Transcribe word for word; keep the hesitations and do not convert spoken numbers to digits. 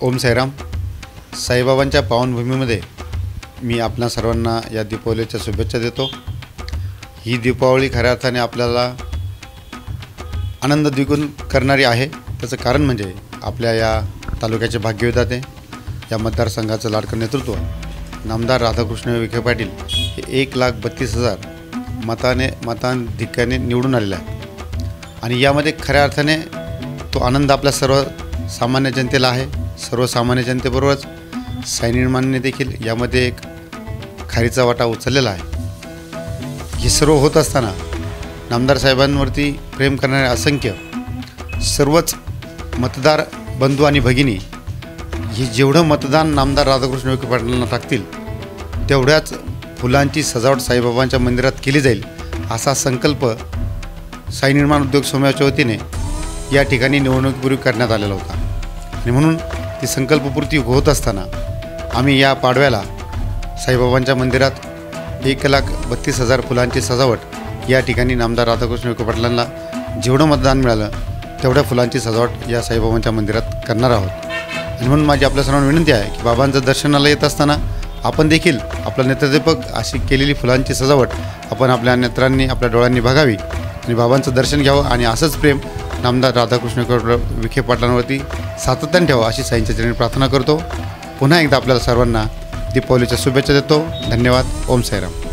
ओम साईराम. साईबाबांच्या पावनभूमीमध्ये मी आपल्या सर्वांना या दीपावलीच्या शुभेच्छा देतो. ही दीपावली खऱ्या अर्थाने आपल्याला आनंद द्विगुण करणारी आहे. त्याचं कारण म्हणजे आपल्या या तालुक्याचे भाग्यविधाते, या मतदारसंघाचं लाडकं नेतृत्व नामदार राधाकृष्ण विखे पाटील हे एक लाख बत्तीस हजार मताने मताधिक्याने निवडून आलेला आहे. आणि यामध्ये खऱ्या अर्थाने तो आनंद आपल्या सर्व सामान्य जनतेला आहे. सर्वसामान्य जनतेबरोबरच साईनिर्माणने देखील यामध्ये एक खारीचा वाटा उचललेला आहे. हे सर्व होत असताना नामदार साहेबांवरती प्रेम करणारे असंख्य सर्वच मतदार बंधू आणि भगिनी हे जेवढं मतदान नामदार राधाकृष्ण विखे पाटलांना टाकतील तेवढ्याच फुलांची सजावट साईबाबांच्या मंदिरात केली जाईल असा संकल्प साईनिर्माण उद्योग समूहाच्या वतीने या ठिकाणी निवडणुकीपूर्वी करण्यात आलेला होता. आणि म्हणून ती संकल्पपूर्ती होत असताना आम्ही या पाडव्याला साईबाबांच्या मंदिरात एक लाख बत्तीस हजार फुलांची सजावट या ठिकाणी नामदार राधाकृष्ण विखे पाटलांना जेवढं मतदान मिळालं तेवढ्या फुलांची सजावट या साईबाबांच्या मंदिरात करणार आहोत. आणि म्हणून माझी आपल्या सर्वांना विनंती आहे की बाबांचं दर्शनाला येत असताना आपण देखील आपला नेत्रदीपक अशी केलेली फुलांची सजावट आपण आपल्या नेत्रांनी आपल्या डोळ्यांनी बघावी आणि बाबांचं दर्शन घ्यावं आणि असंच प्रेम नामदार राधाकृष्ण विखे पाटलांवरती सातत्याने ठेवा अशी साईंच्या चरणी प्रार्थना करतो. पुन्हा एकदा आपल्याला सर्वांना दीपावलीच्या शुभेच्छा देतो. धन्यवाद. ओम साईराम.